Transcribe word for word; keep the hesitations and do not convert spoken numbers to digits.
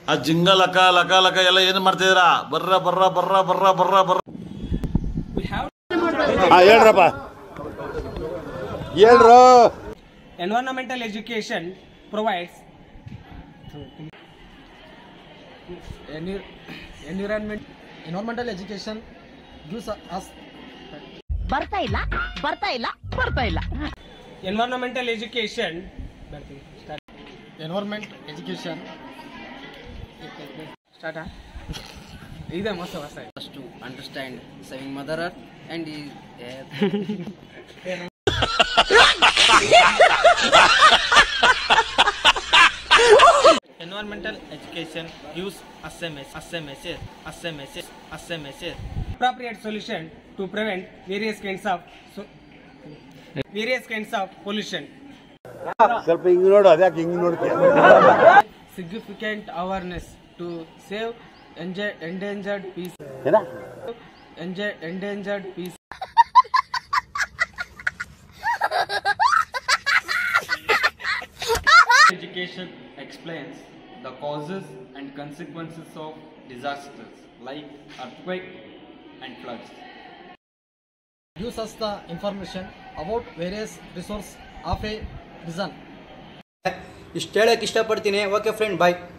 ಆ ಜಿಂಗ ಲಕ ಲಕ ಲಕ ಎಲ್ಲ ಏನು ಮಾಡ್ತಿದ್ದೀರಾ? ಬರ್ರ ಬರ್ರ ಬರ್ರ ಬರ್ರ ಬರ್ರ ಬರ್ರ. ಹೇಳ್ರಪ್ಪ ಹೇಳ್ರು. Environmental education provides environment environmental education gives us ಬರ್ತಾ ಇಲ್ಲ ಬರ್ತಾ ಇಲ್ಲ ಬರ್ತಾ ಇಲ್ಲ environmental education environment education start ide mast vasa to understand saving mother earth and is environmental education gives us a message us a message us a message us a message appropriate solution to prevent various kinds of so, various kinds of pollution. ಸ್ವಲ್ಪ ಹಿಂಗ್ ನೋಡು, ಅದ್ಯಾಕೆ ಹಿಂಗ್ ನೋಡ್ತೀಯ? Significant awareness to save endangered species. ಏನ? Endangered species. Education explains the causes and consequences of disasters like earthquake and floods. gives us the information about various resources of a region. ಇಷ್ಟು ಹೇಳಕ್ಕೆ ಇಷ್ಟಪಡ್ತೀನಿ. Okay friend, ಬಾಯ್.